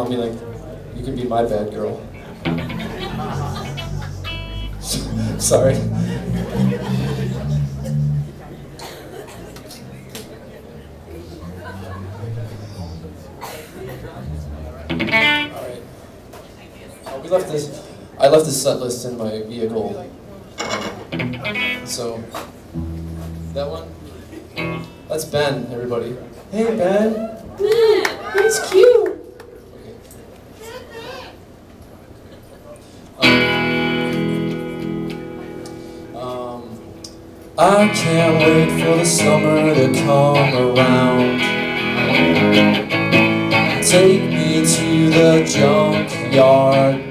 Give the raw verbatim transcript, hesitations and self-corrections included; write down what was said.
want me like, you can be my bad girl. Sorry. Alright. Oh, we left this, I left this set list in my vehicle. Um, so, that one? That's Ben, everybody. Hey, Ben. Ben, that's cute. I can't wait for the summer to come around. Take me to the junkyard